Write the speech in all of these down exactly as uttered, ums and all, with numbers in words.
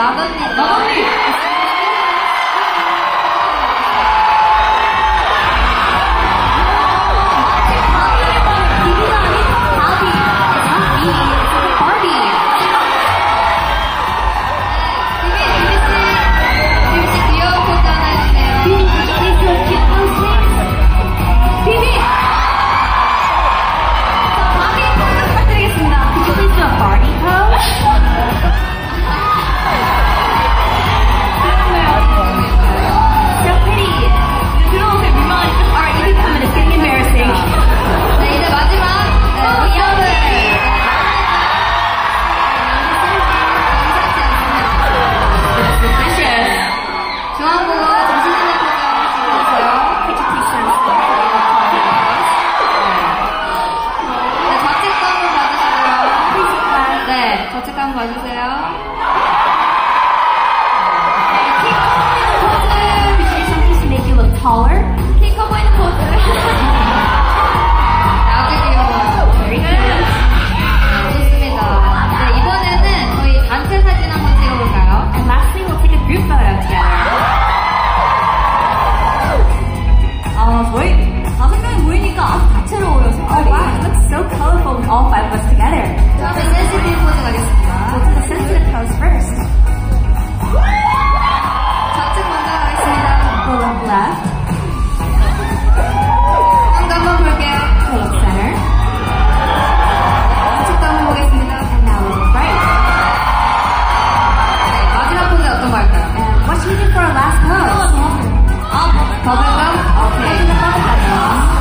마건님. 마건님. 저쪽 한번 봐주세요. Make you look taller. 키 커 보이는 포즈. 아주 귀여워요. Very good. 좋습니다. 네, 이번에는 저희 단체 사진 한번 찍어볼까요? And lastly, we'll take a group photo together. 아, 저희 다섯 명이 모이니까 아주 다채로워요, 색깔이. Oh, wow, it looks so colorful with all five of us together. 다음에 센시티브 포즈 가겠습니다. We'll do the sensitive pose first. 좌측 먼저 가겠습니다. We'll look left. 한번 한번 볼게요. We'll look center. 좌측도 한번 보겠습니다. And now we'll look right. 네, 마지막 포즈 어떤 거 할까요? And what should we do for our last pose? 아, 버블감? 오케이. Let's do the bubble bubble.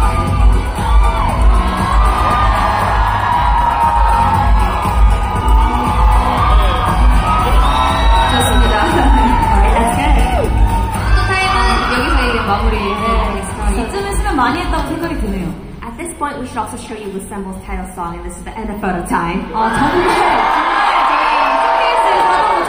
많이 했다고 생각이 드네요. At this point, we should also show you Wissembl's title song, and this is the end of photo time. 아, 정말